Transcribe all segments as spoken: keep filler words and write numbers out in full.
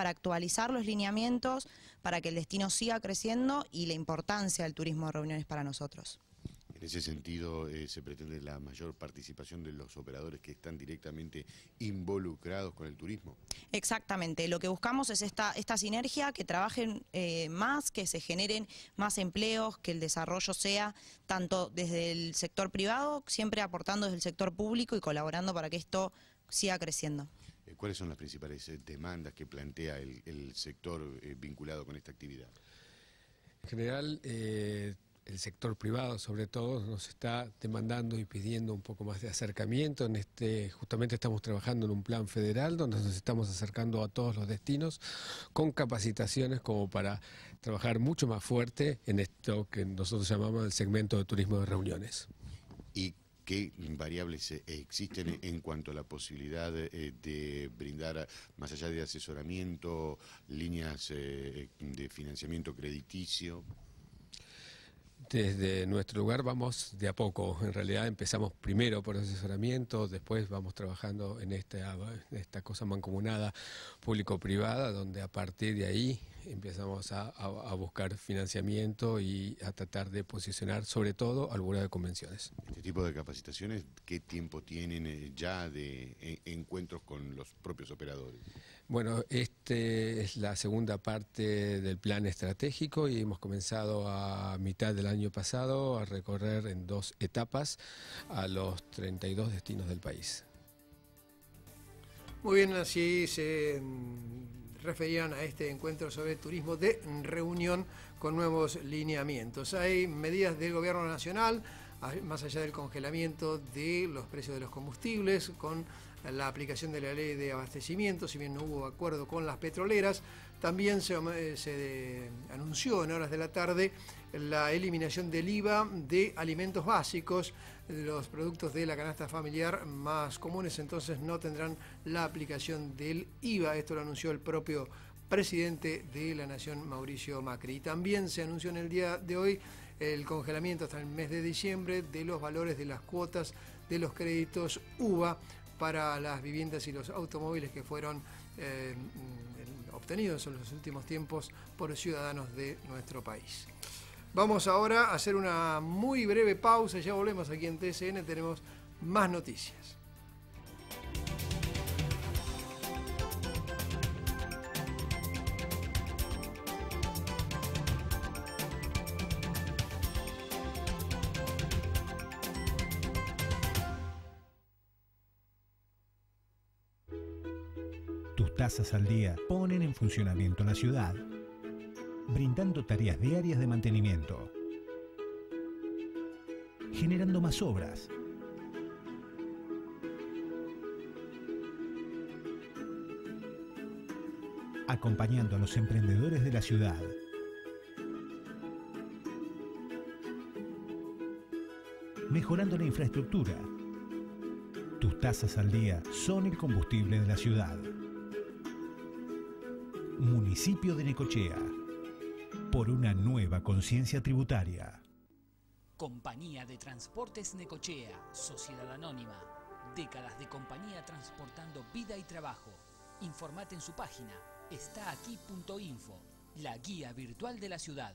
para actualizar los lineamientos, para que el destino siga creciendo y la importancia del turismo de reuniones para nosotros. En ese sentido, eh, se pretende la mayor participación de los operadores que están directamente involucrados con el turismo. Exactamente, lo que buscamos es esta, esta sinergia, que trabajen eh, más, que se generen más empleos, que el desarrollo sea tanto desde el sector privado, siempre aportando desde el sector público y colaborando para que esto siga creciendo. ¿Cuáles son las principales eh, demandas que plantea el, el sector eh, vinculado con esta actividad? En general, eh, el sector privado, sobre todo, nos está demandando y pidiendo un poco más de acercamiento. En este, justamente estamos trabajando en un plan federal donde nos estamos acercando a todos los destinos con capacitaciones como para trabajar mucho más fuerte en esto que nosotros llamamos el segmento de turismo de reuniones. ¿Y qué variables existen en cuanto a la posibilidad de, de brindar, más allá de asesoramiento, líneas de financiamiento crediticio? Desde nuestro lugar vamos de a poco. En realidad empezamos primero por asesoramiento, después vamos trabajando en esta, en esta cosa mancomunada público-privada, donde a partir de ahí empezamos a, a, a buscar financiamiento y a tratar de posicionar sobre todo al Buró de Convenciones. Este tipo de capacitaciones, ¿qué tiempo tienen ya de eh, encuentros con los propios operadores? Bueno, este es la segunda parte del plan estratégico y hemos comenzado a mitad del año pasado a recorrer en dos etapas a los treinta y dos destinos del país. Muy bien, así se referían a este encuentro sobre turismo de reunión con nuevos lineamientos. Hay medidas del Gobierno Nacional, más allá del congelamiento de los precios de los combustibles, con la aplicación de la ley de abastecimiento, si bien no hubo acuerdo con las petroleras, también se, se anunció en horas de la tarde la eliminación del I V A de alimentos básicos. Los productos de la canasta familiar más comunes entonces no tendrán la aplicación del I V A. Esto lo anunció el propio presidente de la Nación, Mauricio Macri. Y también se anunció en el día de hoy el congelamiento hasta el mes de diciembre de los valores de las cuotas de los créditos U V A para las viviendas y los automóviles que fueron eh, obtenidos en los últimos tiempos por ciudadanos de nuestro país. Vamos ahora a hacer una muy breve pausa, ya volvemos aquí en T C N, tenemos más noticias. Tus tasas al día ponen en funcionamiento la ciudad, brindando tareas diarias de mantenimiento, generando más obras, acompañando a los emprendedores de la ciudad, mejorando la infraestructura. Tus tasas al día son el combustible de la ciudad. Municipio de Necochea, por una nueva conciencia tributaria. Compañía de Transportes Necochea, Sociedad Anónima. Décadas de compañía transportando vida y trabajo. Informate en su página estaaquí punto info, la guía virtual de la ciudad.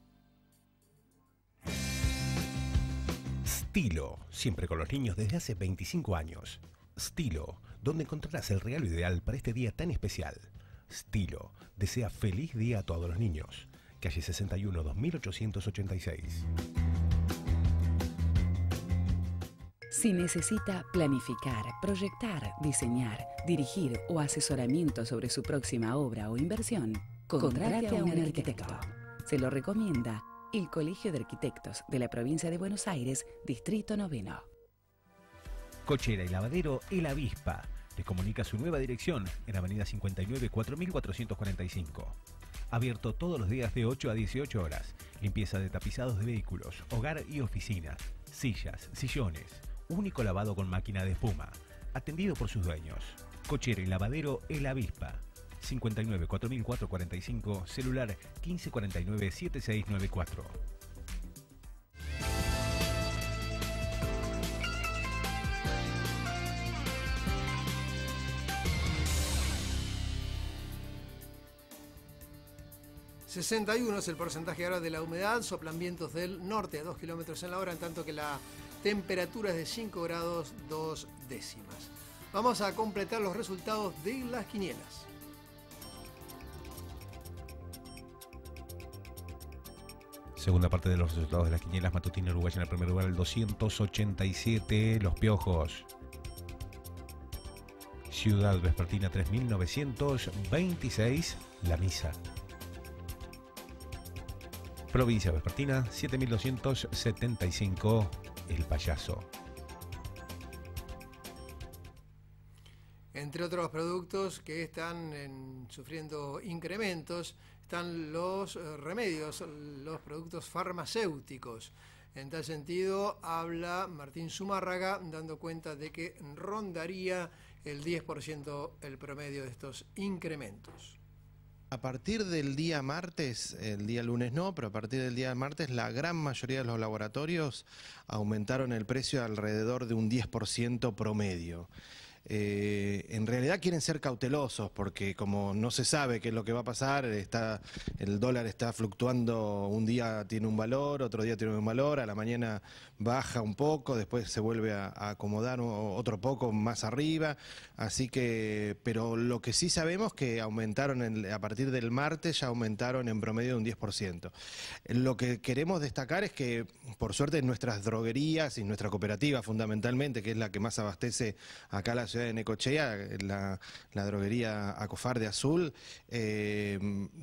Stilo, siempre con los niños desde hace veinticinco años. Stilo, donde encontrarás el regalo ideal para este día tan especial. Stilo, desea feliz día a todos los niños. Calle sesenta y uno, dos mil ochocientos ochenta y seis. Si necesita planificar, proyectar, diseñar, dirigir o asesoramiento sobre su próxima obra o inversión, contrate a un arquitecto. Se lo recomienda el Colegio de Arquitectos de la Provincia de Buenos Aires, Distrito Noveno. Cochera y lavadero El Avispa. Les comunica su nueva dirección en Avenida cincuenta y nueve, cuatro mil cuatrocientos cuarenta y cinco. Abierto todos los días de ocho a dieciocho horas. Limpieza de tapizados de vehículos, hogar y oficina. Sillas, sillones. Único lavado con máquina de espuma. Atendido por sus dueños. Cochera y lavadero El Avispa. cincuenta y nueve, cuatro mil cuatrocientos cuarenta y cinco. Celular quince cuarenta y nueve, setenta y seis noventa y cuatro. sesenta y uno es el porcentaje ahora de la humedad, soplan vientos del norte a dos kilómetros en la hora, en tanto que la temperatura es de cinco grados dos décimas. Vamos a completar los resultados de las quinielas. Segunda parte de los resultados de las quinielas, Matutina Uruguay en el primer lugar, el doscientos ochenta y siete, Los Piojos. Ciudad Vespertina tres mil novecientos veintiséis, La Misa. Provincia Vespertina siete mil doscientos setenta y cinco, El Payaso. Entre otros productos que están en, sufriendo incrementos, están los eh, remedios, los productos farmacéuticos. En tal sentido, habla Martín Zumárraga, dando cuenta de que rondaría el diez por ciento el promedio de estos incrementos. A partir del día martes, el día lunes no, pero a partir del día martes la gran mayoría de los laboratorios aumentaron el precio alrededor de un diez por ciento promedio. Eh, en realidad quieren ser cautelosos porque como no se sabe qué es lo que va a pasar, está, el dólar está fluctuando, un día tiene un valor, otro día tiene un valor, a la mañana baja un poco, después se vuelve a, a acomodar otro poco más arriba, así que, pero lo que sí sabemos que aumentaron en, a partir del martes ya aumentaron en promedio un diez por ciento. Lo que queremos destacar es que por suerte en nuestras droguerías y nuestra cooperativa fundamentalmente, que es la que más abastece acá la ciudad de Necochea, la, la droguería Acofar de Azul, eh,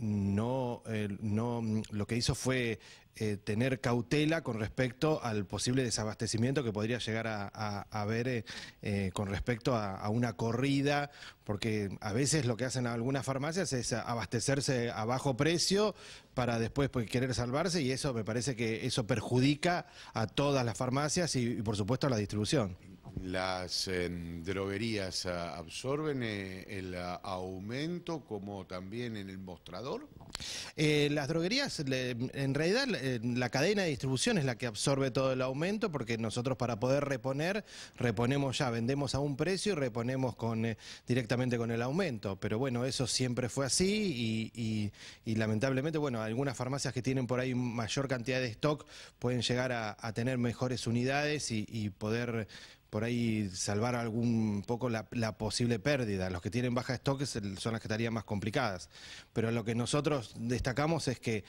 no, eh, no, lo que hizo fue eh, tener cautela con respecto al posible desabastecimiento que podría llegar a, a, a haber eh, eh, con respecto a, a una corrida, porque a veces lo que hacen algunas farmacias es abastecerse a bajo precio para después pues, querer salvarse, y eso me parece que eso perjudica a todas las farmacias y, y por supuesto a la distribución. ¿Las eh, droguerías eh, absorben eh, el uh, aumento como también en el mostrador? Eh, las droguerías, le, en realidad eh, la cadena de distribución es la que absorbe todo el aumento, porque nosotros para poder reponer, reponemos ya, vendemos a un precio y reponemos con, eh, directamente con el aumento. Pero bueno, eso siempre fue así y, y, y lamentablemente, bueno, algunas farmacias que tienen por ahí mayor cantidad de stock pueden llegar a, a tener mejores unidades y, y poder por ahí salvar algún poco la, la posible pérdida. Los que tienen baja stock son las que estarían más complicadas. Pero lo que nosotros destacamos es que,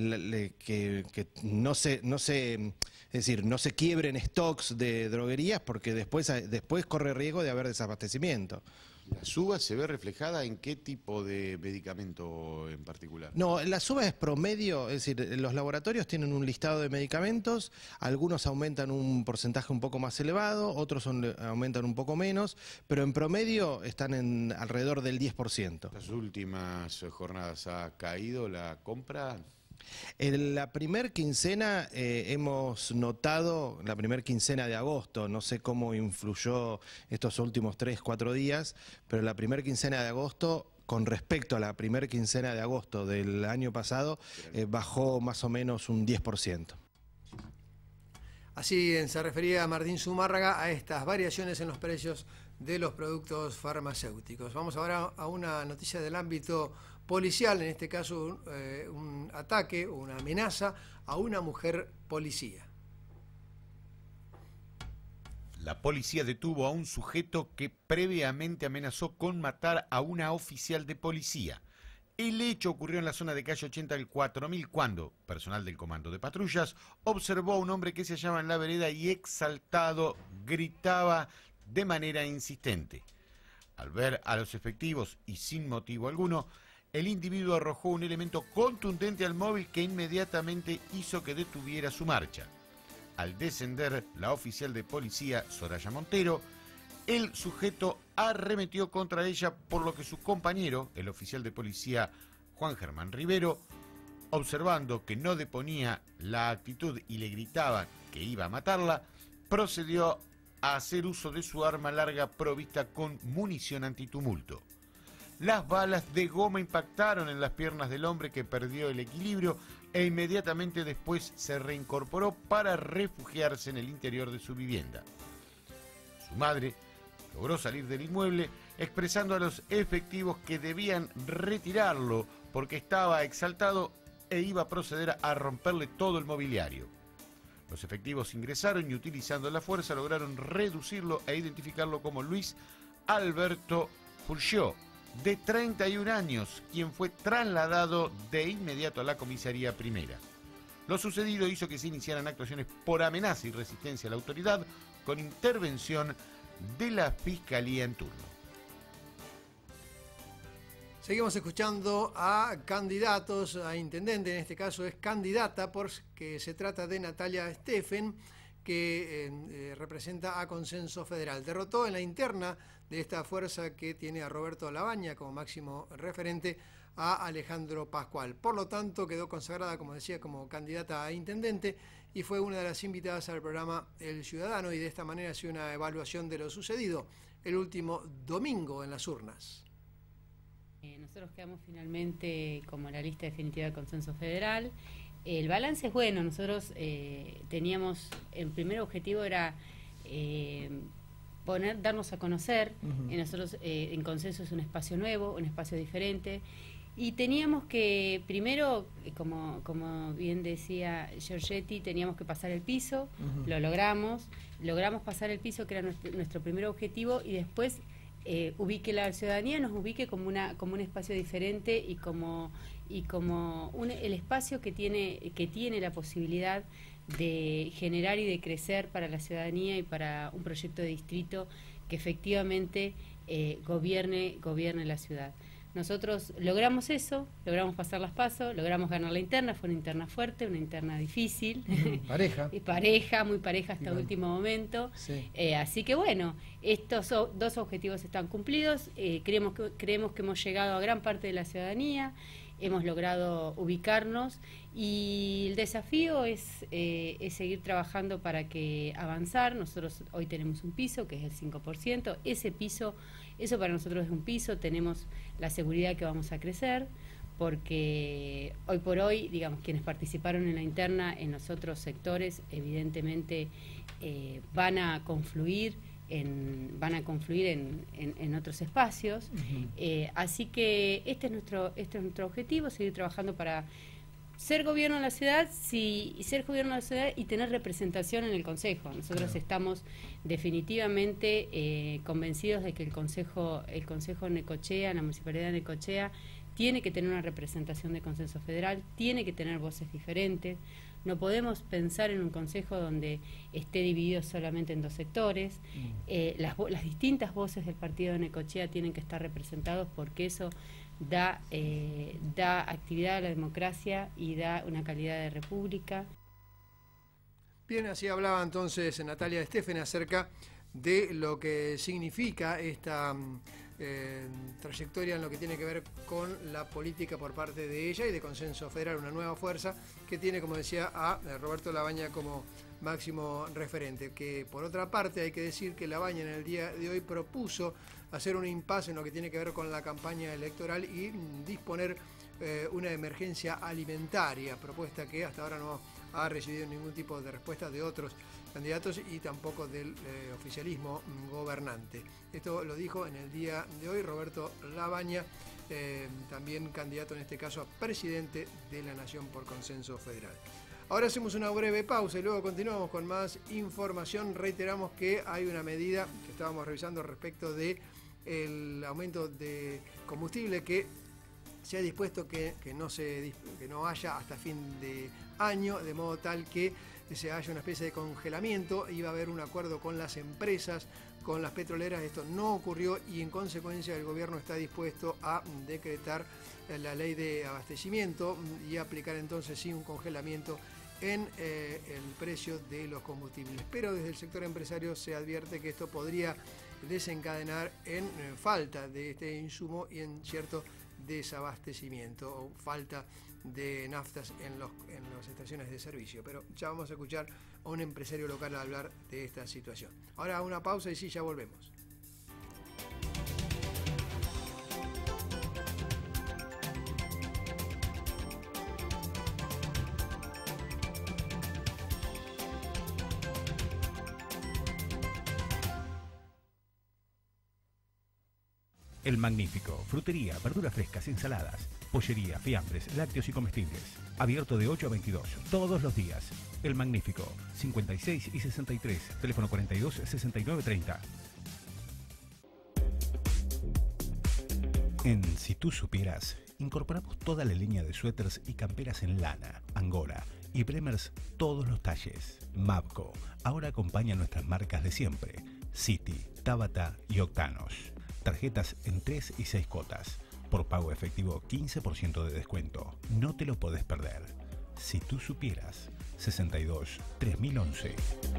que, que no se, no se, es decir, no se quiebren stocks de droguerías, porque después, después corre riesgo de haber desabastecimiento. ¿La suba se ve reflejada en qué tipo de medicamento en particular? No, la suba es promedio, es decir, los laboratorios tienen un listado de medicamentos, algunos aumentan un porcentaje un poco más elevado, otros son, aumentan un poco menos, pero en promedio están en alrededor del diez por ciento. ¿Las últimas jornadas ha caído la compra? En la primer quincena eh, hemos notado, la primer quincena de agosto, no sé cómo influyó estos últimos tres, cuatro días, pero la primer quincena de agosto, con respecto a la primer quincena de agosto del año pasado, eh, bajó más o menos un diez por ciento. Así se refería Martín Zumárraga a estas variaciones en los precios de los productos farmacéuticos. Vamos ahora a una noticia del ámbito policial, en este caso eh, un ataque o una amenaza a una mujer policía. La policía detuvo a un sujeto que previamente amenazó con matar a una oficial de policía. El hecho ocurrió en la zona de calle ochenta del cuatro mil cuando personal del comando de patrullas observó a un hombre que se hallaba en la vereda y exaltado gritaba de manera insistente. Al ver a los efectivos y sin motivo alguno, el individuo arrojó un elemento contundente al móvil que inmediatamente hizo que detuviera su marcha. Al descender la oficial de policía Soraya Montero, el sujeto arremetió contra ella, por lo que su compañero, el oficial de policía Juan Germán Rivero, observando que no deponía la actitud y le gritaba que iba a matarla, procedió a hacer uso de su arma larga provista con munición antitumulto. Las balas de goma impactaron en las piernas del hombre, que perdió el equilibrio e inmediatamente después se reincorporó para refugiarse en el interior de su vivienda. Su madre logró salir del inmueble expresando a los efectivos que debían retirarlo porque estaba exaltado e iba a proceder a romperle todo el mobiliario. Los efectivos ingresaron y utilizando la fuerza lograron reducirlo e identificarlo como Luis Alberto Fulciò, de treinta y un años, quien fue trasladado de inmediato a la comisaría primera. Lo sucedido hizo que se iniciaran actuaciones por amenaza y resistencia a la autoridad con intervención de la Fiscalía en turno. Seguimos escuchando a candidatos, a intendente, en este caso es candidata, porque se trata de Natalia Steffen, que eh, representa a Consenso Federal. Derrotó en la interna de esta fuerza que tiene a Roberto Labaña como máximo referente a Alejandro Pascual. Por lo tanto, quedó consagrada, como decía, como candidata a intendente y fue una de las invitadas al programa El Ciudadano, y de esta manera ha sido una evaluación de lo sucedido el último domingo en las urnas. Nosotros quedamos finalmente como la lista definitiva del Consenso Federal. El balance es bueno. Nosotros eh, teníamos, el primer objetivo era eh, poner, darnos a conocer. Uh-huh. eh, nosotros eh, en Consenso es un espacio nuevo, un espacio diferente. Y teníamos que, primero, como, como bien decía Giorgetti, teníamos que pasar el piso. Uh-huh. Lo logramos. Logramos pasar el piso, que era nuestro, nuestro primer objetivo, y después Eh, ubique la ciudadanía, nos ubique como una como un espacio diferente y como y como un, el espacio que tiene que tiene la posibilidad de generar y de crecer para la ciudadanía y para un proyecto de distrito que efectivamente eh, gobierne gobierne la ciudad. Nosotros logramos eso, logramos pasar las pasos, logramos ganar la interna, fue una interna fuerte, una interna difícil. Pareja. y pareja, muy pareja hasta el último momento. Sí. Eh, así que bueno, estos o, dos objetivos están cumplidos, eh, creemos, que, creemos que hemos llegado a gran parte de la ciudadanía, hemos logrado ubicarnos y el desafío es, eh, es seguir trabajando para que avanzar. Nosotros hoy tenemos un piso que es el cinco por ciento, ese piso, eso para nosotros es un piso, tenemos la seguridad que vamos a crecer, porque hoy por hoy, digamos, quienes participaron en la interna en los otros sectores, evidentemente eh, van a confluir en, van a confluir en, en, en otros espacios. Uh-huh. eh, así que este es nuestro, este es nuestro objetivo, seguir trabajando para ser gobierno de la ciudad, sí, ser gobierno de la ciudad y tener representación en el Consejo. Nosotros claro. estamos definitivamente eh, convencidos de que el Consejo, el Consejo de Necochea, la Municipalidad de Necochea, tiene que tener una representación de Consenso Federal, tiene que tener voces diferentes. No podemos pensar en un consejo donde esté dividido solamente en dos sectores. Mm. Eh, las, las distintas voces del partido de Necochea tienen que estar representados, porque eso da, eh, da actividad a la democracia y da una calidad de república. Bien, así hablaba entonces Natalia Steffen acerca de lo que significa esta eh, trayectoria en lo que tiene que ver con la política por parte de ella y de Consenso Federal, una nueva fuerza que tiene, como decía, a Roberto Labaña como máximo referente. Que por otra parte hay que decir que Labaña en el día de hoy propuso hacer un impasse en lo que tiene que ver con la campaña electoral y disponer eh, una emergencia alimentaria, propuesta que hasta ahora no ha recibido ningún tipo de respuesta de otros candidatos y tampoco del eh, oficialismo gobernante. Esto lo dijo en el día de hoy Roberto Labaña, eh, también candidato en este caso a presidente de la Nación por Consenso Federal. Ahora hacemos una breve pausa y luego continuamos con más información. Reiteramos que hay una medida que estábamos revisando respecto de el aumento de combustible que se ha dispuesto que, que, no se, que no haya hasta fin de año, de modo tal que se haya una especie de congelamiento. Iba a haber un acuerdo con las empresas, con las petroleras. Esto no ocurrió y en consecuencia el gobierno está dispuesto a decretar la ley de abastecimiento y aplicar entonces sí un congelamiento en eh, el precio de los combustibles. Pero desde el sector empresario se advierte que esto podría desencadenar en eh, falta de este insumo y en cierto desabastecimiento o falta de naftas en, los, en las estaciones de servicio. Pero ya vamos a escuchar a un empresario local hablar de esta situación. Ahora una pausa y sí, ya volvemos. El Magnífico, frutería, verduras frescas, ensaladas. pollería, fiambres, lácteos y comestibles. Abierto de ocho a veintidós, todos los días. El Magnífico, cincuenta y seis y sesenta y tres, teléfono cuarenta y dos, sesenta y nueve, treinta. En Si Tú Supieras, incorporamos toda la línea de suéteres y camperas en lana, angora y bremers, todos los talles. Mapco ahora acompaña nuestras marcas de siempre: City, Tabata y Octanos. Tarjetas en tres y seis cuotas. Por pago efectivo, quince por ciento de descuento. No te lo podés perder. Si Tú Supieras, sesenta y dos, tres mil once.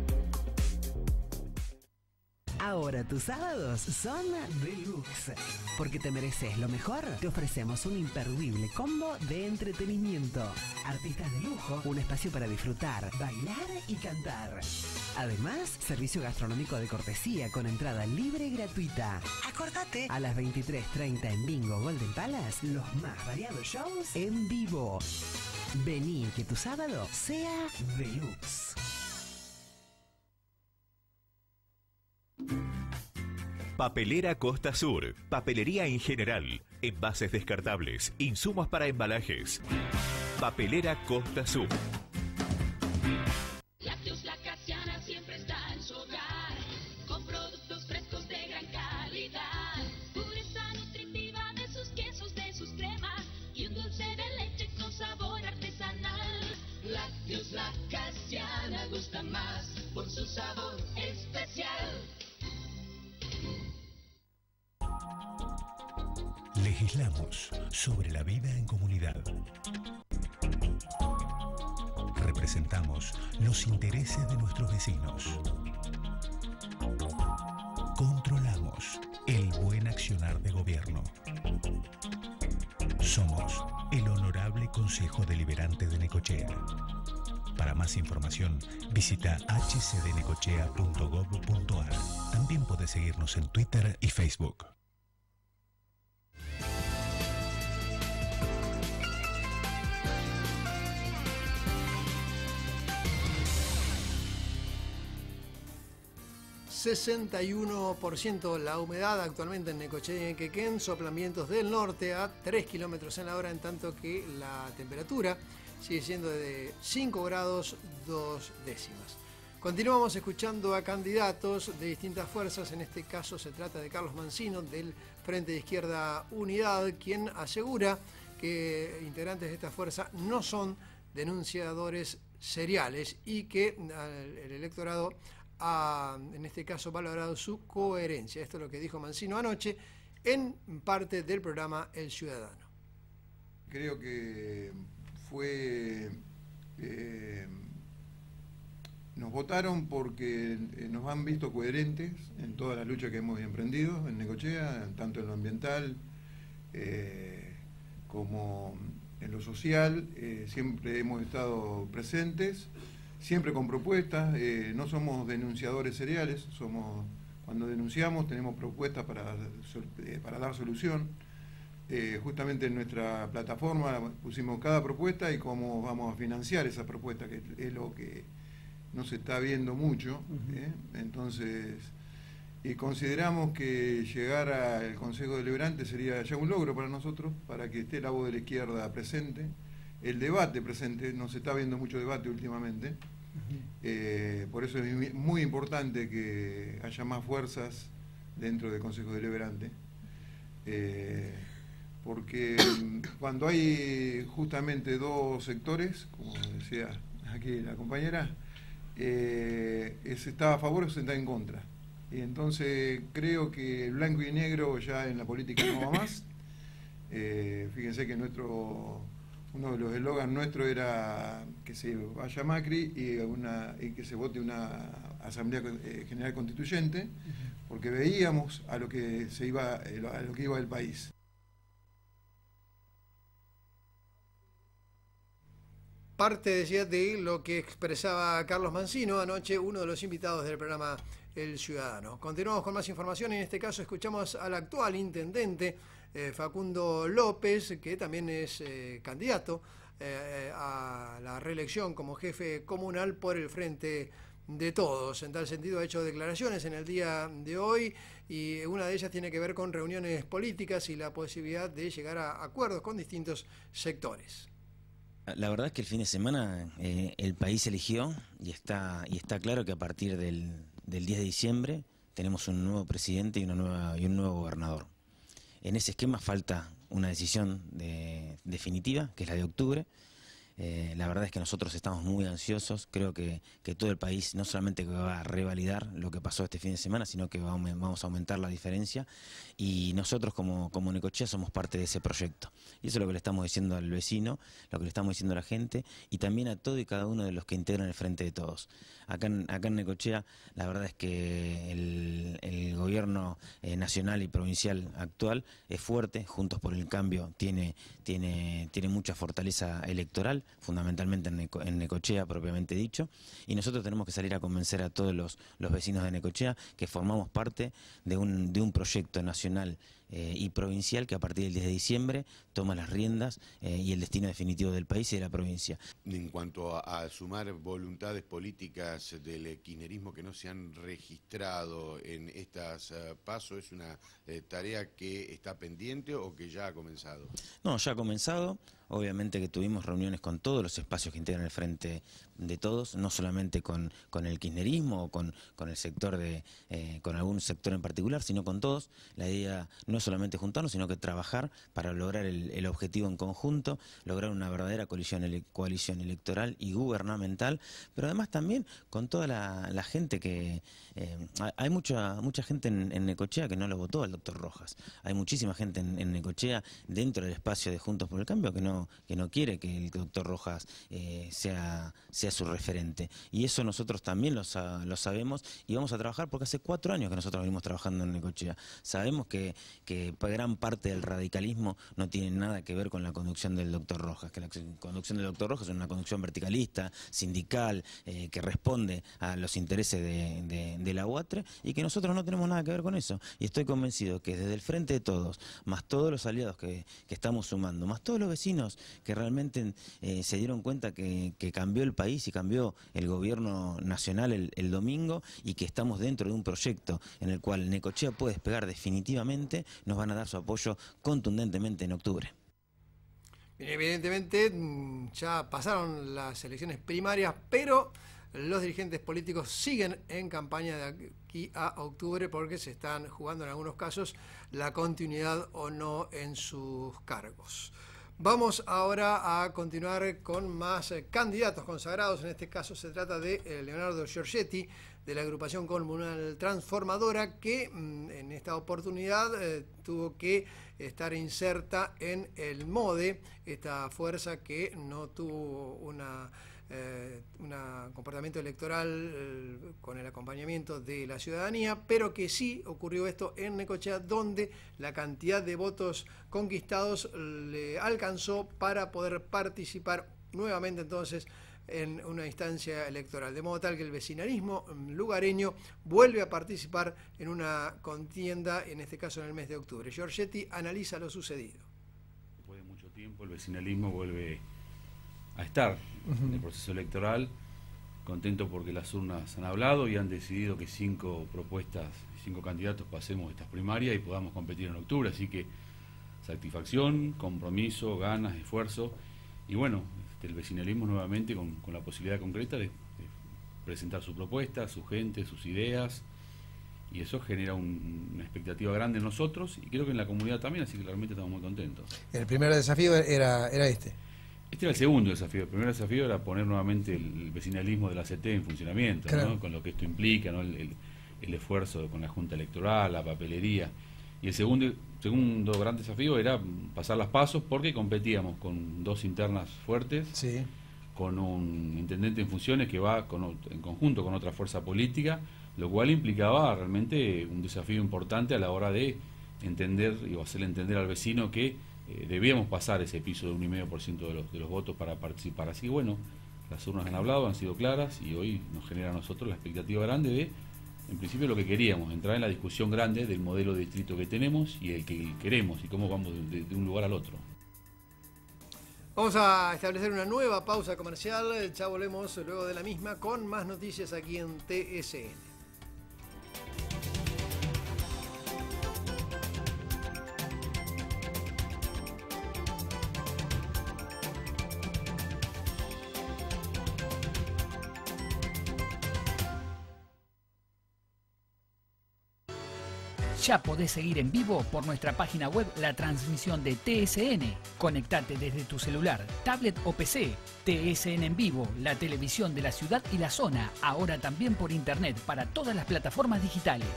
Ahora tus sábados son deluxe. Porque te mereces lo mejor, te ofrecemos un imperdible combo de entretenimiento. Artistas de lujo, un espacio para disfrutar, bailar y cantar. Además, servicio gastronómico de cortesía con entrada libre y gratuita. Acordate, a las veintitrés treinta en Bingo Golden Palace, los más variados shows en vivo. Vení, que tu sábado sea deluxe. Papelera Costa Sur, papelería en general, envases descartables, insumos para embalajes. Papelera Costa Sur. Lácteos La Casiana siempre está en su hogar, con productos frescos de gran calidad, pureza nutritiva de sus quesos, de sus cremas, y un dulce de leche con sabor artesanal. Lácteos La Casiana gusta más por su sabor especial. Legislamos sobre la vida en comunidad. Representamos los intereses de nuestros vecinos. Controlamos el buen accionar de gobierno. Somos el Honorable Consejo Deliberante de Necochea. Para más información, visita h c d necochea punto gob punto a r. También podés seguirnos en Twitter y Facebook. sesenta y uno por ciento la humedad actualmente en Necochea y en Quequén, soplan vientos del norte a tres kilómetros en la hora, en tanto que la temperatura sigue siendo de cinco grados dos décimas. Continuamos escuchando a candidatos de distintas fuerzas, en este caso se trata de Carlos Mancino del Frente de Izquierda Unidad, quien asegura que integrantes de esta fuerza no son denunciadores seriales y que el electorado ha, en este caso, valorado su coherencia. Esto es lo que dijo Mancino anoche en parte del programa El Ciudadano. Creo que fue... Eh, nos votaron porque eh, nos han visto coherentes en toda la lucha que hemos emprendido en Necochea, tanto en lo ambiental eh, como en lo social. Eh, siempre hemos estado presentes, siempre con propuestas. Eh, no somos denunciadores seriales, somos, cuando denunciamos tenemos propuestas para, eh, para dar solución. Eh, justamente en nuestra plataforma pusimos cada propuesta y cómo vamos a financiar esa propuesta, que es lo que no se está viendo mucho. ¿eh? Entonces, y consideramos que llegar al Consejo Deliberante sería ya un logro para nosotros, para que esté la voz de la izquierda presente, el debate presente. No se está viendo mucho debate últimamente. Uh-huh. eh, por eso es muy importante que haya más fuerzas dentro del Consejo Deliberante. Eh, porque cuando hay justamente dos sectores, como decía aquí la compañera, eh, se está a favor o se está en contra. Y entonces creo que el blanco y negro ya en la política no va más. Eh, fíjense que nuestro uno de los eslogans nuestros era que se vaya Macri y, una, y que se vote una Asamblea General Constituyente, porque veíamos a lo que se iba, a lo que iba el país. Parte, decía, de lo que expresaba Carlos Mancino anoche, uno de los invitados del programa El Ciudadano. Continuamos con más información. En este caso escuchamos al actual intendente eh, Facundo López, que también es eh, candidato eh, a la reelección como jefe comunal por el Frente de Todos. En tal sentido ha hecho declaraciones en el día de hoy y una de ellas tiene que ver con reuniones políticas y la posibilidad de llegar a acuerdos con distintos sectores. La verdad es que el fin de semana eh, el país eligió y está, y está claro que a partir del, del diez de diciembre tenemos un nuevo presidente y, una nueva, y un nuevo gobernador. En ese esquema falta una decisión de, definitiva, que es la de octubre. Eh, la verdad es que nosotros estamos muy ansiosos, creo que, que todo el país no solamente va a revalidar lo que pasó este fin de semana, sino que vamos a aumentar la diferencia y nosotros como, como Necochea somos parte de ese proyecto. Y eso es lo que le estamos diciendo al vecino, lo que le estamos diciendo a la gente y también a todo y cada uno de los que integran el Frente de Todos. Acá en, acá en Necochea la verdad es que el, el gobierno eh, nacional y provincial actual es fuerte, Juntos por el Cambio tiene, tiene, tiene mucha fortaleza electoral, fundamentalmente en, Neco, en Necochea propiamente dicho, y nosotros tenemos que salir a convencer a todos los, los vecinos de Necochea que formamos parte de un, de un proyecto nacional eh, y provincial que a partir del diez de diciembre toma las riendas eh, y el destino definitivo del país y de la provincia. En cuanto a, a sumar voluntades políticas del kirchnerismo que no se han registrado en estas uh, pasos, ¿es una eh, tarea que está pendiente o que ya ha comenzado? No, ya ha comenzado. Obviamente que tuvimos reuniones con todos los espacios que integran el Frente de Todos, no solamente con, con el kirchnerismo o con, con el sector de, eh, con algún sector en particular, sino con todos. La idea no es solamente juntarnos, sino que trabajar para lograr el, el objetivo en conjunto, lograr una verdadera coalición, ele, coalición electoral y gubernamental, pero además también con toda la, la gente que... Eh, hay mucha mucha gente en, en Necochea que no lo votó al doctor Rojas. Hay muchísima gente en, en Necochea dentro del espacio de Juntos por el Cambio que no que no quiere que el doctor Rojas eh, sea, sea su referente. Y eso nosotros también lo, lo sabemos y vamos a trabajar porque hace cuatro años que nosotros venimos trabajando en Necochea. Sabemos que, que gran parte del radicalismo no tiene nada que ver con la conducción del doctor Rojas, que la conducción del doctor Rojas es una conducción verticalista, sindical, eh, que responde a los intereses de, de, de la U A T R E y que nosotros no tenemos nada que ver con eso. Y estoy convencido que desde el Frente de Todos, más todos los aliados que, que estamos sumando, más todos los vecinos que realmente eh, se dieron cuenta que, que cambió el país y cambió el gobierno nacional el, el domingo y que estamos dentro de un proyecto en el cual Necochea puede despegar definitivamente, nos van a dar su apoyo contundentemente en octubre. Bien, evidentemente ya pasaron las elecciones primarias, pero los dirigentes políticos siguen en campaña de aquí a octubre porque se están jugando en algunos casos la continuidad o no en sus cargos. Vamos ahora a continuar con más candidatos consagrados. En este caso se trata de Leonardo Giorgetti, de la agrupación comunal transformadora, que en esta oportunidad eh, tuvo que estar inserta en el MODE, esta fuerza que no tuvo una... Eh, un comportamiento electoral eh, con el acompañamiento de la ciudadanía, pero que sí ocurrió esto en Necochea, donde la cantidad de votos conquistados le alcanzó para poder participar nuevamente entonces en una instancia electoral, de modo tal que el vecinalismo lugareño vuelve a participar en una contienda, en este caso en el mes de octubre. Giorgetti analiza lo sucedido. Después de mucho tiempo el vecinalismo vuelve a estar en el proceso electoral, contento porque las urnas han hablado y han decidido que cinco propuestas, cinco candidatos pasemos estas primarias y podamos competir en octubre, así que satisfacción, compromiso, ganas, esfuerzo y bueno, este, el vecinalismo nuevamente con, con la posibilidad concreta de, de presentar su propuesta, su gente, sus ideas y eso genera un, una expectativa grande en nosotros y creo que en la comunidad también, así que realmente estamos muy contentos. El primer desafío era, era este. Este era el segundo desafío. El primer desafío era poner nuevamente el vecinalismo de la C T en funcionamiento, claro, ¿no? Con lo que esto implica, ¿no? el, el, el esfuerzo con la Junta Electoral, la papelería. Y el segundo, segundo gran desafío era pasar las pasos porque competíamos con dos internas fuertes, sí, con un intendente en funciones que va con, en conjunto con otra fuerza política, lo cual implicaba realmente un desafío importante a la hora de entender y hacerle entender al vecino que Eh, debíamos pasar ese piso de un coma cinco por ciento de los, de los votos para participar. Así que bueno, las urnas han hablado, han sido claras y hoy nos genera a nosotros la expectativa grande de, en principio, lo que queríamos, entrar en la discusión grande del modelo de distrito que tenemos y el que queremos y cómo vamos de, de un lugar al otro. Vamos a establecer una nueva pausa comercial. Ya volvemos luego de la misma con más noticias aquí en T S N. Ya podés seguir en vivo por nuestra página web la transmisión de T S N. Conectate desde tu celular, tablet o P C. T S N en vivo, la televisión de la ciudad y la zona, ahora también por internet para todas las plataformas digitales.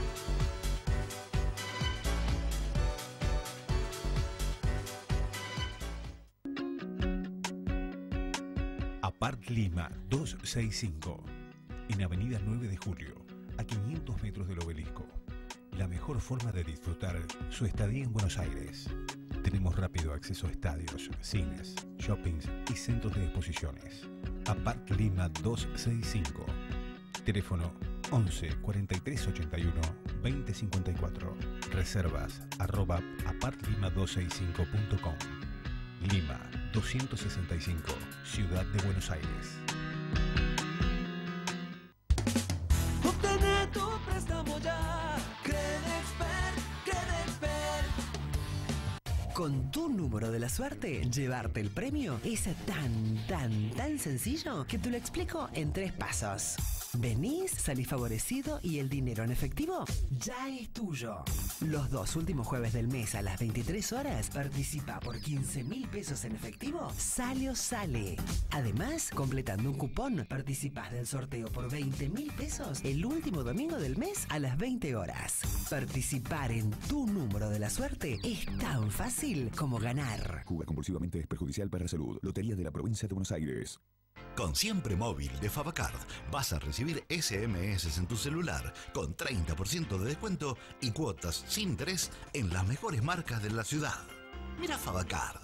Apart Lima doscientos sesenta y cinco, en Avenida nueve de Julio, a quinientos metros del Obelisco. La mejor forma de disfrutar su estadía en Buenos Aires. Tenemos rápido acceso a estadios, cines, shoppings y centros de exposiciones. Apart Lima doscientos sesenta y cinco. Teléfono once, cuarenta y tres, ochenta y uno, veinte, cincuenta y cuatro. Reservas arroba apartlima doscientos sesenta y cinco punto com. Lima doscientos sesenta y cinco, Ciudad de Buenos Aires. Obtener tu préstamo ya. Credexpert, Credexpert. Con tu número de la suerte, llevarte el premio es tan, tan, tan sencillo que te lo explico en tres pasos. Venís, salís favorecido y el dinero en efectivo ya es tuyo. Los dos últimos jueves del mes a las veintitrés horas participa por quince mil pesos en efectivo. Sale o sale. Además, completando un cupón, participás del sorteo por veinte mil pesos el último domingo del mes a las veinte horas. Participar en tu número de la suerte es tan fácil como ganar. Jugar compulsivamente es perjudicial para la salud. Lotería de la Provincia de Buenos Aires. Con Siempre Móvil de Favacard vas a recibir S M S en tu celular con treinta por ciento de descuento y cuotas sin interés en las mejores marcas de la ciudad. Mira Favacard.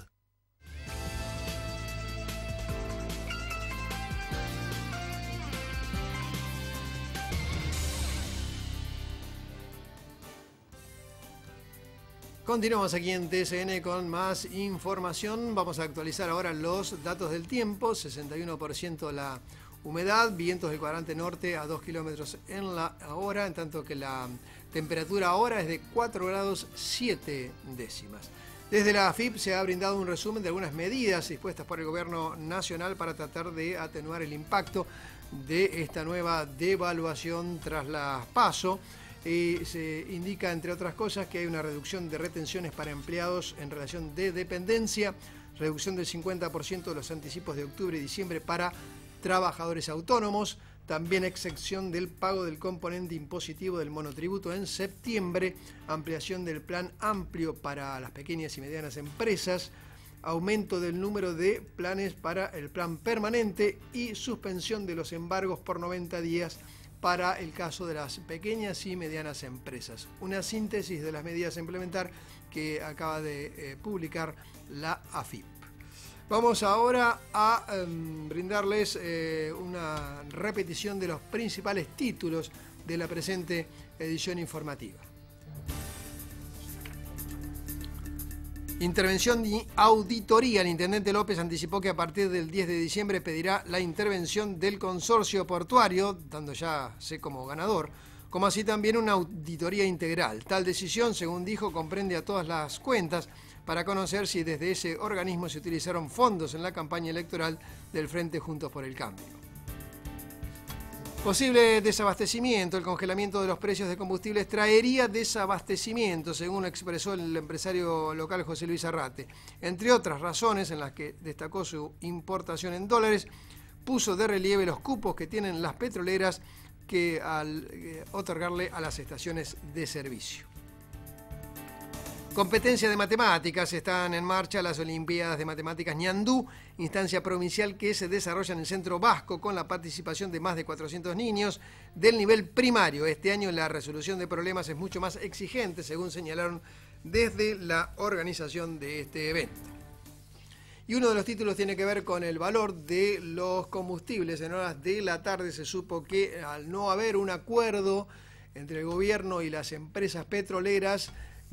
Continuamos aquí en T S N con más información. Vamos a actualizar ahora los datos del tiempo. sesenta y uno por ciento la humedad, vientos del cuadrante norte a dos kilómetros en la hora, en tanto que la temperatura ahora es de cuatro grados siete décimas. Desde la A F I P se ha brindado un resumen de algunas medidas dispuestas por el Gobierno Nacional para tratar de atenuar el impacto de esta nueva devaluación tras la PASO. Y se indica, entre otras cosas, que hay una reducción de retenciones para empleados en relación de dependencia, reducción del cincuenta por ciento de los anticipos de octubre y diciembre para trabajadores autónomos, también exención del pago del componente impositivo del monotributo en septiembre, ampliación del plan amplio para las pequeñas y medianas empresas, aumento del número de planes para el plan permanente y suspensión de los embargos por noventa días para el caso de las pequeñas y medianas empresas. Una síntesis de las medidas a implementar que acaba de eh, publicar la A F I P. Vamos ahora a eh, brindarles eh, una repetición de los principales títulos de la presente edición informativa. Intervención y auditoría. El intendente López anticipó que a partir del diez de diciembre pedirá la intervención del consorcio portuario, dando ya sé como ganador, como así también una auditoría integral. Tal decisión, según dijo, comprende a todas las cuentas para conocer si desde ese organismo se utilizaron fondos en la campaña electoral del Frente Juntos por el Cambio. Posible desabastecimiento. El congelamiento de los precios de combustibles traería desabastecimiento, según expresó el empresario local José Luis Arrate. Entre otras razones en las que destacó su importación en dólares, puso de relieve los cupos que tienen las petroleras que al eh, otorgarle a las estaciones de servicio. Competencia de matemáticas. Están en marcha las Olimpiadas de Matemáticas Ñandú, instancia provincial que se desarrolla en el Centro Vasco con la participación de más de cuatrocientos niños del nivel primario. Este año la resolución de problemas es mucho más exigente, según señalaron desde la organización de este evento. Y uno de los títulos tiene que ver con el valor de los combustibles. En horas de la tarde se supo que al no haber un acuerdo entre el gobierno y las empresas petroleras,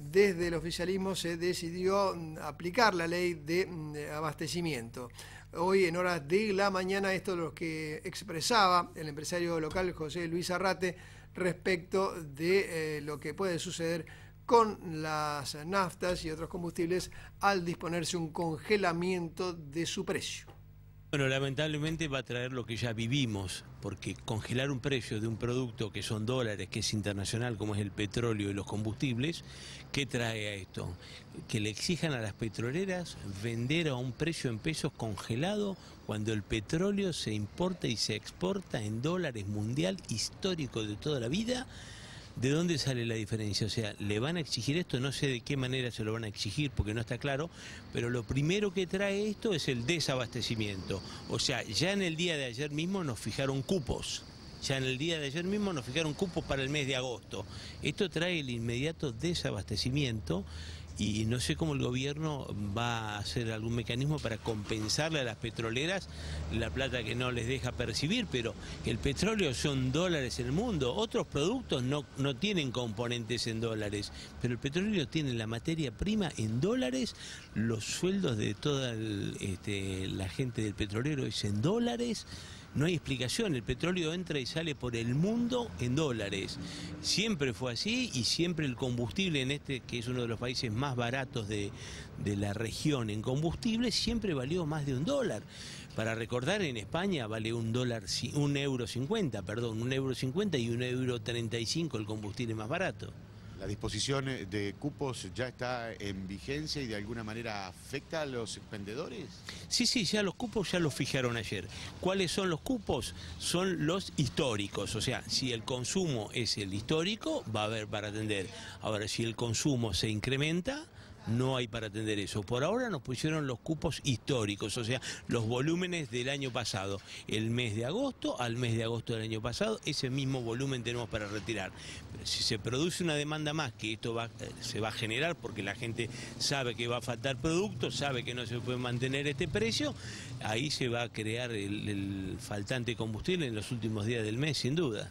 desde el oficialismo se decidió aplicar la ley de abastecimiento. Hoy en horas de la mañana esto es lo que expresaba el empresario local José Luis Arrate respecto de eh, lo que puede suceder con las naftas y otros combustibles al disponerse un congelamiento de su precio. Bueno, lamentablemente va a traer lo que ya vivimos, porque congelar un precio de un producto que son dólares, que es internacional, como es el petróleo y los combustibles, ¿qué trae a esto? Que le exijan a las petroleras vender a un precio en pesos congelado cuando el petróleo se importa y se exporta en dólares mundial histórico de toda la vida. ¿De dónde sale la diferencia? O sea, ¿le van a exigir esto? No sé de qué manera se lo van a exigir porque no está claro, pero lo primero que trae esto es el desabastecimiento. O sea, ya en el día de ayer mismo nos fijaron cupos. Ya en el día de ayer mismo nos fijaron cupos para el mes de agosto. Esto trae el inmediato desabastecimiento y no sé cómo el gobierno va a hacer algún mecanismo para compensarle a las petroleras la plata que no les deja percibir, pero el petróleo son dólares en el mundo, otros productos no, no tienen componentes en dólares, pero el petróleo tiene la materia prima en dólares, los sueldos de toda el, este, la gente del petrolero es en dólares. No hay explicación, el petróleo entra y sale por el mundo en dólares. Siempre fue así y siempre el combustible en este, que es uno de los países más baratos de, de la región en combustible, siempre valió más de un dólar. Para recordar, en España vale un dólar, un euro cincuenta, perdón, un euro cincuenta y un euro treinta y cinco el combustible más barato. ¿La disposición de cupos ya está en vigencia y de alguna manera afecta a los expendedores? Sí, sí, ya los cupos ya los fijaron ayer. ¿Cuáles son los cupos? Son los históricos, o sea, si el consumo es el histórico, va a haber para atender. Ahora, si el consumo se incrementa, no hay para atender eso. Por ahora nos pusieron los cupos históricos, o sea, los volúmenes del año pasado. El mes de agosto al mes de agosto del año pasado, ese mismo volumen tenemos para retirar. Pero si se produce una demanda más, que esto va, se va a generar porque la gente sabe que va a faltar producto, sabe que no se puede mantener este precio, ahí se va a crear el, el faltante combustible en los últimos días del mes, sin duda.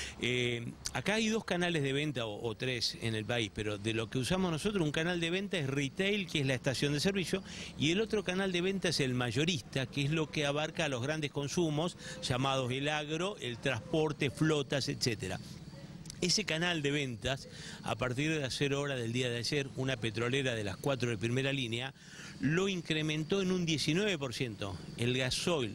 Eh, acá hay dos canales de venta, o, o tres en el país, pero de lo que usamos nosotros, un canal de venta es retail, que es la estación de servicio, y el otro canal de venta es el mayorista, que es lo que abarca a los grandes consumos, llamados el agro, el transporte, flotas, etcétera. Ese canal de ventas, a partir de las cero horas del día de ayer, una petrolera de las cuatro de primera línea, lo incrementó en un diecinueve por ciento. El gasoil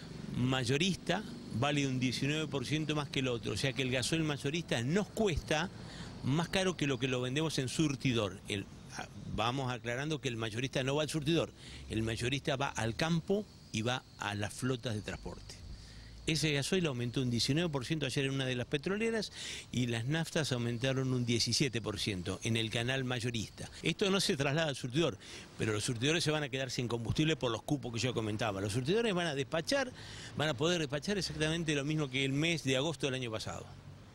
mayorista vale un diecinueve por ciento más que el otro, o sea que el gasoil mayorista nos cuesta más caro que lo que lo vendemos en surtidor. El, vamos aclarando que el mayorista no va al surtidor, el mayorista va al campo y va a las flotas de transporte. Ese gasoil aumentó un diecinueve por ciento ayer en una de las petroleras y las naftas aumentaron un diecisiete por ciento en el canal mayorista. Esto no se traslada al surtidor, pero los surtidores se van a quedar sin combustible por los cupos que yo comentaba. Los surtidores van a despachar, van a poder despachar exactamente lo mismo que el mes de agosto del año pasado.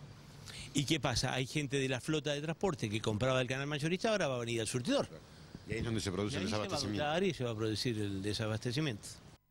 ¿Y qué pasa? Hay gente de la flota de transporte que compraba el canal mayorista, ahora va a venir al surtidor. Y ahí es donde se produce el desabastecimiento. Se va a y se va a producir el desabastecimiento.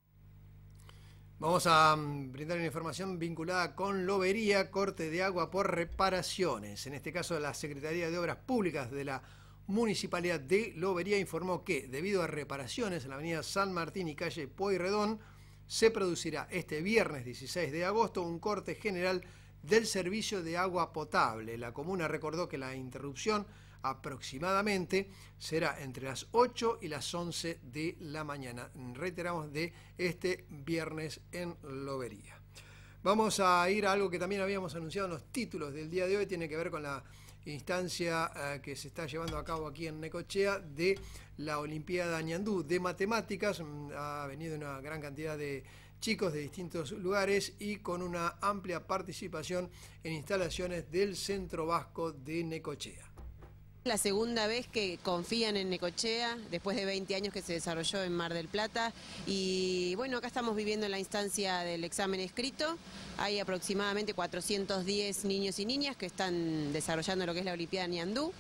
Vamos a brindar una información vinculada con lobería, corte de agua por reparaciones. En este caso, la Secretaría de Obras Públicas de la Municipalidad de Lobería informó que, debido a reparaciones en la avenida San Martín y calle Pueyrredón, se producirá este viernes dieciséis de agosto un corte general del servicio de agua potable. La comuna recordó que la interrupción aproximadamente será entre las ocho y las once de la mañana. Reiteramos, de este viernes en Lobería. Vamos a ir a algo que también habíamos anunciado en los títulos del día de hoy, tiene que ver con la instancia eh, que se está llevando a cabo aquí en Necochea de la Olimpiada Ñandú de Matemáticas. Ha venido una gran cantidad de chicos de distintos lugares y con una amplia participación en instalaciones del Centro Vasco de Necochea. La segunda vez que confían en Necochea, después de veinte años que se desarrolló en Mar del Plata. Y bueno, acá estamos viviendo la instancia del examen escrito. Hay aproximadamente cuatrocientos diez niños y niñas que están desarrollando lo que es la Olimpiada Ñandú.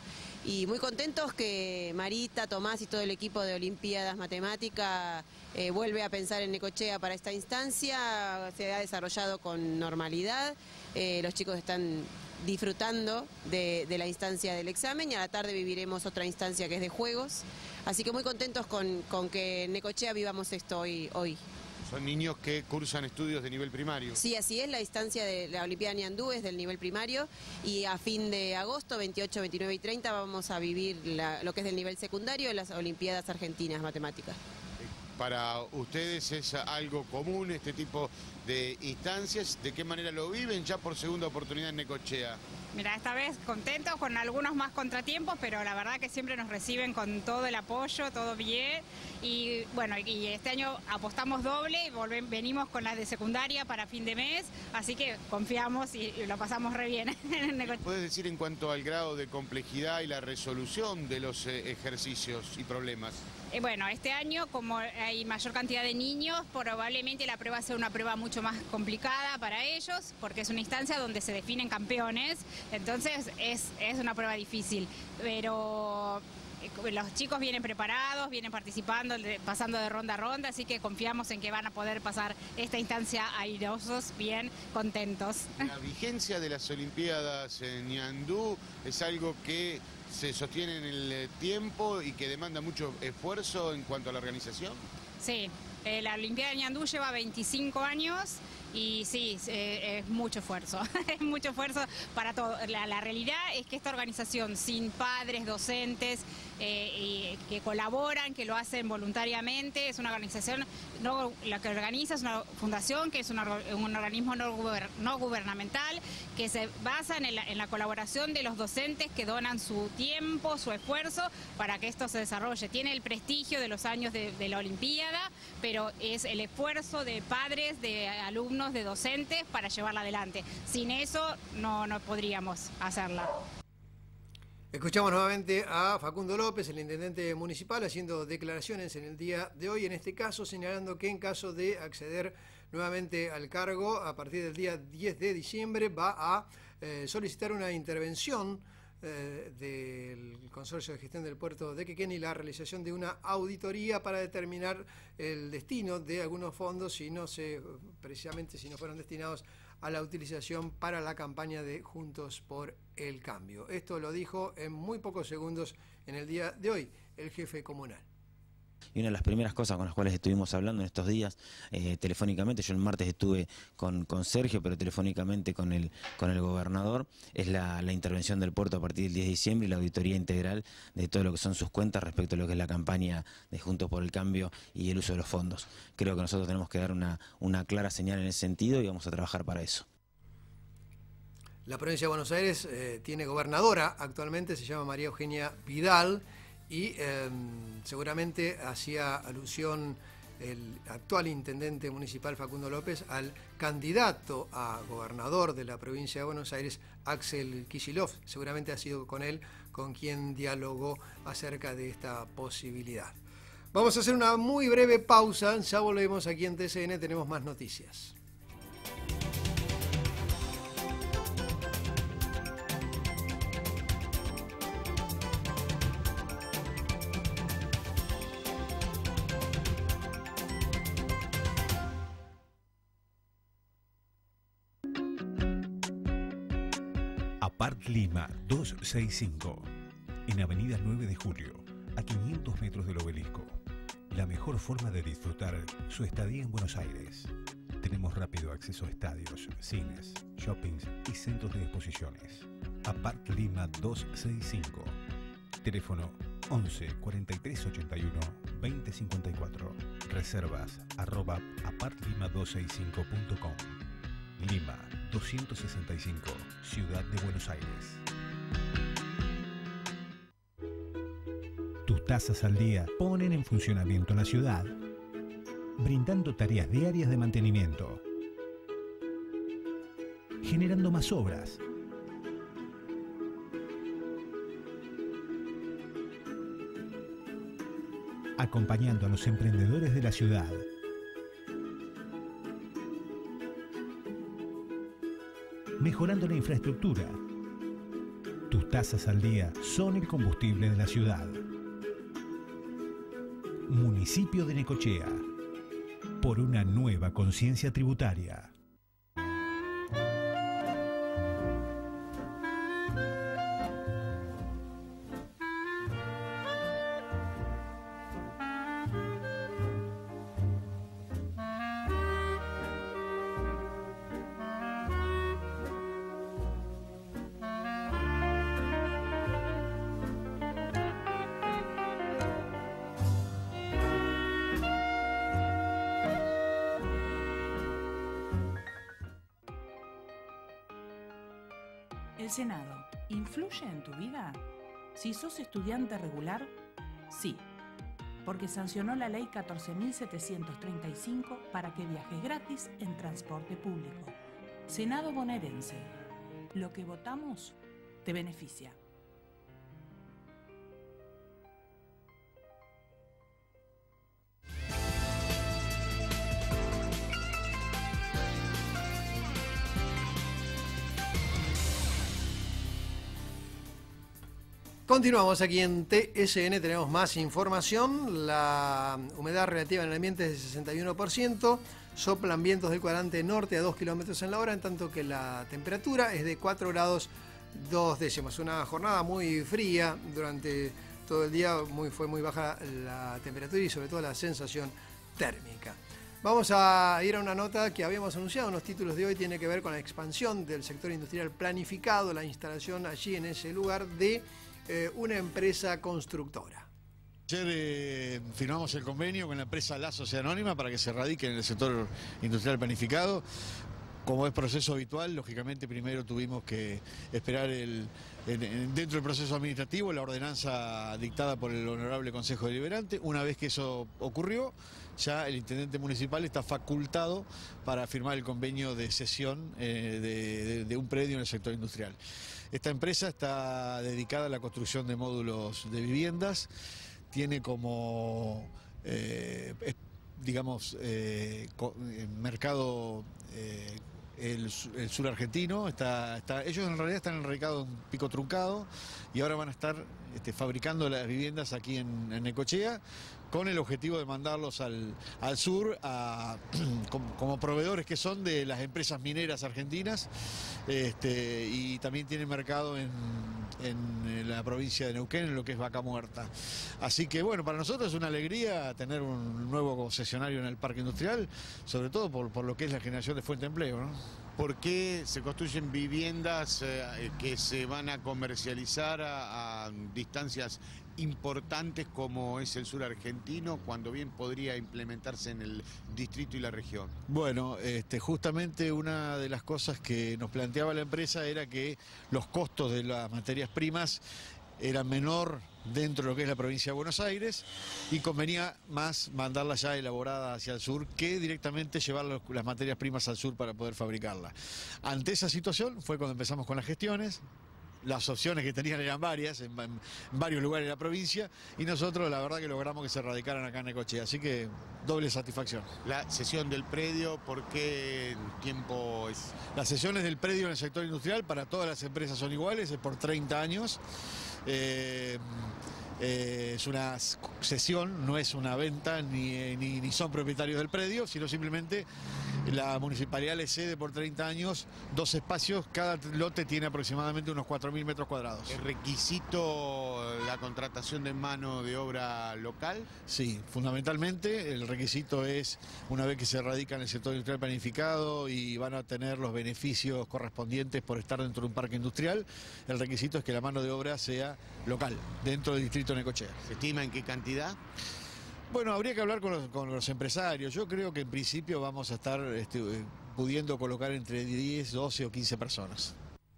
y muy contentos que Marita, Tomás y todo el equipo de Olimpiadas Matemática eh, vuelve a pensar en Necochea para esta instancia. Se ha desarrollado con normalidad, eh, los chicos están disfrutando de, de la instancia del examen y a la tarde viviremos otra instancia que es de juegos, así que muy contentos con, con que en Necochea vivamos esto hoy, hoy. Son niños que cursan estudios de nivel primario. Sí, así es, la instancia de la Olimpiada Ñandú es del nivel primario y a fin de agosto, veintiocho, veintinueve y treinta, vamos a vivir la, lo que es del nivel secundario en las Olimpiadas Argentinas Matemáticas. Para ustedes es algo común este tipo de instancias. ¿De qué manera lo viven ya por segunda oportunidad en Necochea? Mira, esta vez contentos, con algunos más contratiempos, pero la verdad que siempre nos reciben con todo el apoyo, todo bien. Y bueno, y este año apostamos doble y volvemos, venimos con la de secundaria para fin de mes, así que confiamos y, y lo pasamos re bien. ¿Puedes decir en cuanto al grado de complejidad y la resolución de los eh, ejercicios y problemas? Eh, bueno, este año, como hay mayor cantidad de niños, probablemente la prueba sea una prueba mucho más complicada para ellos, porque es una instancia donde se definen campeones, entonces es, es una prueba difícil, pero eh, los chicos vienen preparados, vienen participando, de, pasando de ronda a ronda, así que confiamos en que van a poder pasar esta instancia airosos, bien contentos. La vigencia de las Olimpiadas en Ñandú es algo que se sostiene en el tiempo y que demanda mucho esfuerzo en cuanto a la organización. Sí, eh, la Olimpiada de Ñandú lleva veinticinco años y sí, eh, es mucho esfuerzo, es mucho esfuerzo para todo. La, la realidad es que esta organización sin padres, docentes, eh, y que colaboran, que lo hacen voluntariamente, es una organización, no, la que organiza es una fundación, que es una, un organismo no, guber, no gubernamental, que se basa en la, en la colaboración de los docentes que donan su tiempo, su esfuerzo para que esto se desarrolle. Tiene el prestigio de los años de, de la Olimpiada, pero es el esfuerzo de padres, de alumnos, de docentes para llevarla adelante. Sin eso no, no podríamos hacerla. Escuchamos nuevamente a Facundo López, el intendente municipal, haciendo declaraciones en el día de hoy, en este caso señalando que en caso de acceder nuevamente al cargo, a partir del día diez de diciembre va a eh, solicitar una intervención eh, del Consorcio de Gestión del Puerto de Quequén y la realización de una auditoría para determinar el destino de algunos fondos, si no se, precisamente si no fueron destinados a la utilización para la campaña de Juntos por el Cambio. Esto lo dijo en muy pocos segundos en el día de hoy el jefe comunal. Y una de las primeras cosas con las cuales estuvimos hablando en estos días, eh, telefónicamente, yo el martes estuve con, con Sergio, pero telefónicamente con el, con el gobernador, es la, la intervención del puerto a partir del diez de diciembre y la auditoría integral de todo lo que son sus cuentas respecto a lo que es la campaña de Juntos por el Cambio y el uso de los fondos. Creo que nosotros tenemos que dar una, una clara señal en ese sentido y vamos a trabajar para eso. La provincia de Buenos Aires eh, tiene gobernadora actualmente, se llama María Eugenia Vidal, y eh, seguramente hacía alusión el actual intendente municipal Facundo López al candidato a gobernador de la provincia de Buenos Aires, Axel Kicillof. Seguramente ha sido con él con quien dialogó acerca de esta posibilidad. Vamos a hacer una muy breve pausa, ya volvemos aquí en T C N, tenemos más noticias. Apart Lima doscientos sesenta y cinco, en Avenida nueve de Julio, a quinientos metros del Obelisco. La mejor forma de disfrutar su estadía en Buenos Aires. Tenemos rápido acceso a estadios, cines, shoppings y centros de exposiciones. Apart Lima doscientos sesenta y cinco. Teléfono once, cuarenta y tres, ochenta y uno, veinte cincuenta y cuatro. Reservas arroba apartlima doscientos sesenta y cinco punto com. Lima doscientos sesenta y cinco, Ciudad de Buenos Aires. Tus tasas al día ponen en funcionamiento la ciudad, brindando tareas diarias de mantenimiento, generando más obras, acompañando a los emprendedores de la ciudad, mejorando la infraestructura. Tu tus tasas al día son el combustible de la ciudad. Municipio de Necochea. Por una nueva conciencia tributaria. ¿El Senado influye en tu vida? Si sos estudiante regular, sí, porque sancionó la ley catorce mil setecientos treinta y cinco para que viajes gratis en transporte público. Senado bonaerense. Lo que votamos te beneficia. Continuamos aquí en T S N, tenemos más información. La humedad relativa en el ambiente es de sesenta y uno por ciento, soplan vientos del cuadrante norte a dos kilómetros en la hora, en tanto que la temperatura es de cuatro grados dos décimas. Una jornada muy fría durante todo el día, muy, fue muy baja la temperatura y sobre todo la sensación térmica. Vamos a ir a una nota que habíamos anunciado en los títulos de hoy, tiene que ver con la expansión del sector industrial planificado, la instalación allí en ese lugar de Eh, una empresa constructora. Ayer eh, firmamos el convenio con la empresa La Sociedad Anónima para que se radique en el sector industrial planificado. Como es proceso habitual, lógicamente primero tuvimos que esperar el, en, en, dentro del proceso administrativo la ordenanza dictada por el Honorable Consejo Deliberante. Una vez que eso ocurrió, ya el intendente municipal está facultado para firmar el convenio de cesión eh, de, de, de un predio en el sector industrial. Esta empresa está dedicada a la construcción de módulos de viviendas, tiene como, eh, es, digamos, eh, mercado eh, el, el sur argentino. Está, está, ellos en realidad están radicados en Pico Truncado y ahora van a estar este, fabricando las viviendas aquí en, en Necochea, con el objetivo de mandarlos al, al sur a, como, como proveedores que son de las empresas mineras argentinas, este, y también tienen mercado en, en la provincia de Neuquén, en lo que es Vaca Muerta. Así que bueno, para nosotros es una alegría tener un nuevo concesionario en el parque industrial, sobre todo por, por lo que es la generación de fuente de empleo, ¿no? ¿Por qué se construyen viviendas eh, que se van a comercializar a, a distancias importantes como es el sur argentino, cuando bien podría implementarse en el distrito y la región? Bueno, este, justamente una de las cosas que nos planteaba la empresa era que los costos de las materias primas eran menor dentro de lo que es la provincia de Buenos Aires y convenía más mandarlas ya elaboradas hacia el sur que directamente llevar los, las materias primas al sur para poder fabricarlas. Ante esa situación fue cuando empezamos con las gestiones. Las opciones que tenían eran varias, en, en varios lugares de la provincia, y nosotros la verdad que logramos que se radicaran acá en Necochea, así que doble satisfacción. La cesión del predio, ¿por qué tiempo es? Las cesiones del predio en el sector industrial para todas las empresas son iguales, es por treinta años. Eh, eh, es una cesión, no es una venta, ni, ni, ni son propietarios del predio, sino simplemente la municipalidad le cede por treinta años dos espacios, cada lote tiene aproximadamente unos cuatro mil metros cuadrados. ¿Es requisito la contratación de mano de obra local? Sí, fundamentalmente el requisito es, una vez que se radica en el sector industrial planificado y van a tener los beneficios correspondientes por estar dentro de un parque industrial, el requisito es que la mano de obra sea local, dentro del distrito de Necochea. ¿Se estima en qué cantidad? Bueno, habría que hablar con los, con los empresarios. Yo creo que en principio vamos a estar este, pudiendo colocar entre diez, doce o quince personas.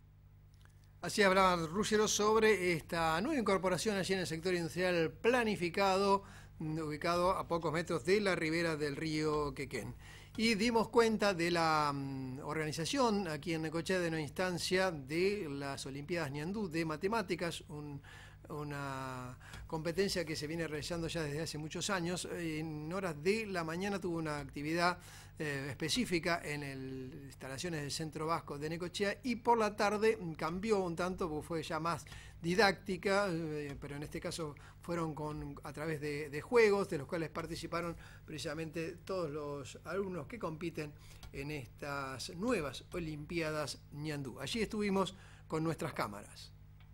Así hablaba Ruggiero sobre esta nueva incorporación allí en el sector industrial planificado, ubicado a pocos metros de la ribera del río Quequén. Y dimos cuenta de la um, organización aquí en Necochea de una instancia de las Olimpiadas Ñandú de Matemáticas, un una competencia que se viene realizando ya desde hace muchos años. En horas de la mañana tuvo una actividad eh, específica en las instalaciones del Centro Vasco de Necochea, y por la tarde cambió un tanto porque fue ya más didáctica, eh, pero en este caso fueron con, a través de, de juegos, de los cuales participaron precisamente todos los alumnos que compiten en estas nuevas Olimpiadas Ñandú. Allí estuvimos con nuestras cámaras.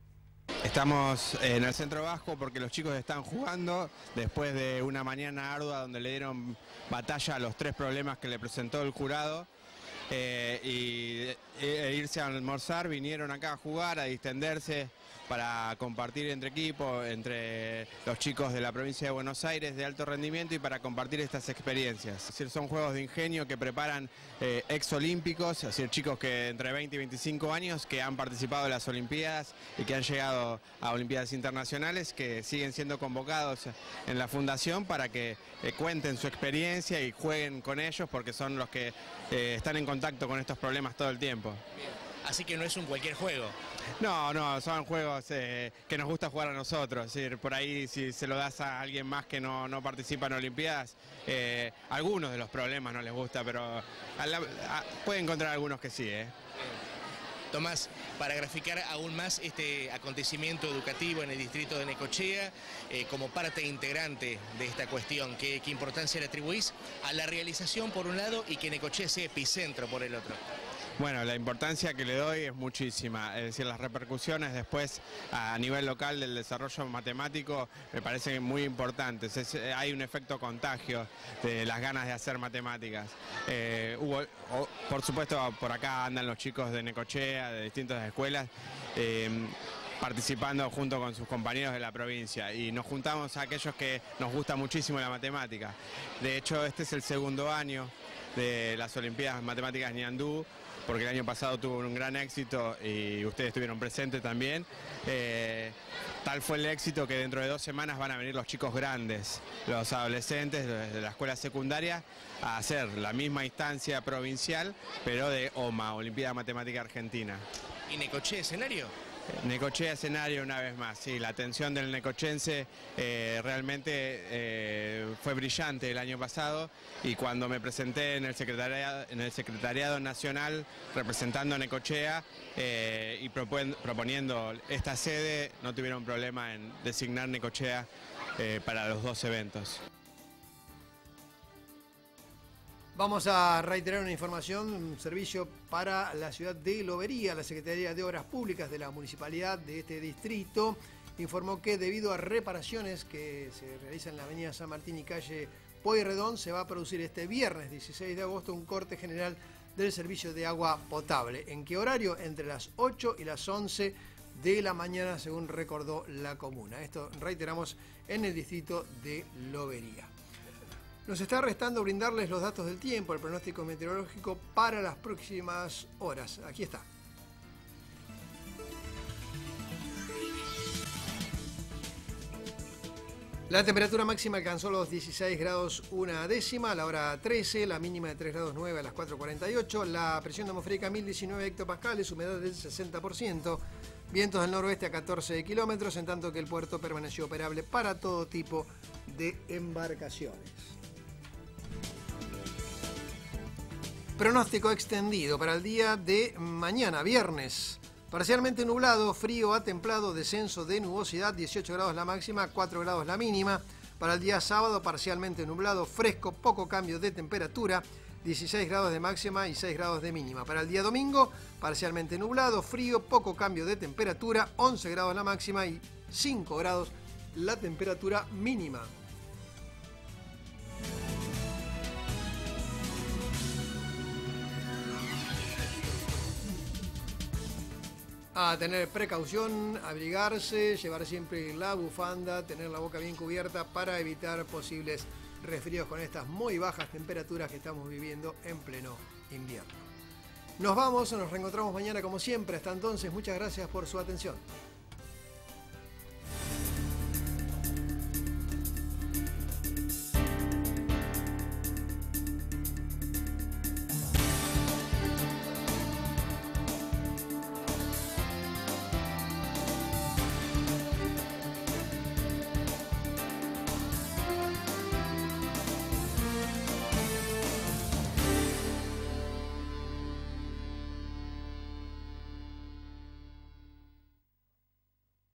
Estamos en el Centro Vasco porque los chicos están jugando después de una mañana ardua donde le dieron batalla a los tres problemas que le presentó el jurado. Eh, y e irse a almorzar, vinieron acá a jugar, a distenderse, para compartir entre equipos, entre los chicos de la provincia de Buenos Aires de alto rendimiento, y para compartir estas experiencias. Es decir, son juegos de ingenio que preparan eh, exolímpicos, es decir, chicos que entre veinte y veinticinco años que han participado en las Olimpiadas y que han llegado a Olimpiadas internacionales, que siguen siendo convocados en la fundación para que eh, cuenten su experiencia y jueguen con ellos, porque son los que eh, están en contacto con estos problemas todo el tiempo. Así que no es un cualquier juego. No, no, son juegos eh, que nos gusta jugar a nosotros. Es decir, por ahí si se lo das a alguien más que no, no participa en Olimpiadas, eh, algunos de los problemas no les gusta, pero a la, a, puede encontrar algunos que sí. ¿eh? Tomás, para graficar aún más este acontecimiento educativo en el distrito de Necochea, eh, como parte integrante de esta cuestión, ¿qué, qué importancia le atribuís a la realización por un lado y que Necochea sea epicentro por el otro? Bueno, la importancia que le doy es muchísima, es decir, las repercusiones después a nivel local del desarrollo matemático me parecen muy importantes. Es, hay un efecto contagio de las ganas de hacer matemáticas. Eh, hubo, o, por supuesto, por acá andan los chicos de Necochea, de distintas escuelas, eh, participando junto con sus compañeros de la provincia, y nos juntamos a aquellos que nos gusta muchísimo la matemática. De hecho, este es el segundo año de las Olimpiadas Matemáticas Ñandú, porque el año pasado tuvo un gran éxito y ustedes estuvieron presentes también. Eh, tal fue el éxito que dentro de dos semanas van a venir los chicos grandes, los adolescentes de la escuela secundaria, a hacer la misma instancia provincial, pero de O M A, Olimpiada Matemática Argentina. ¿Y Necochea escenario? Necochea escenario una vez más, sí, la atención del necochense eh, realmente eh, fue brillante el año pasado, y cuando me presenté en el secretariado, en el secretariado nacional representando a Necochea eh, y proponiendo esta sede, no tuvieron problema en designar Necochea eh, para los dos eventos. Vamos a reiterar una información, un servicio para la ciudad de Lobería. La Secretaría de Obras Públicas de la Municipalidad de este distrito informó que debido a reparaciones que se realizan en la avenida San Martín y calle Pueyrredón, se va a producir este viernes dieciséis de agosto un corte general del servicio de agua potable. ¿En qué horario? Entre las ocho y las once de la mañana, según recordó la comuna. Esto, reiteramos, en el distrito de Lobería. Nos está restando brindarles los datos del tiempo, el pronóstico meteorológico para las próximas horas. Aquí está. La temperatura máxima alcanzó los dieciséis grados una décima a la hora trece, la mínima de tres grados nueve a las cuatro cuarenta y ocho, la presión atmosférica mil diecinueve hectopascales, humedad del sesenta por ciento, vientos del noroeste a catorce kilómetros, en tanto que el puerto permaneció operable para todo tipo de embarcaciones. Pronóstico extendido para el día de mañana, viernes. Parcialmente nublado, frío a templado, descenso de nubosidad, dieciocho grados la máxima, cuatro grados la mínima. Para el día sábado, parcialmente nublado, fresco, poco cambio de temperatura, dieciséis grados de máxima y seis grados de mínima. Para el día domingo, parcialmente nublado, frío, poco cambio de temperatura, once grados la máxima y cinco grados la temperatura mínima. A tener precaución, abrigarse, llevar siempre la bufanda, tener la boca bien cubierta para evitar posibles resfríos con estas muy bajas temperaturas que estamos viviendo en pleno invierno. Nos vamos, nos reencontramos mañana como siempre. Hasta entonces, muchas gracias por su atención.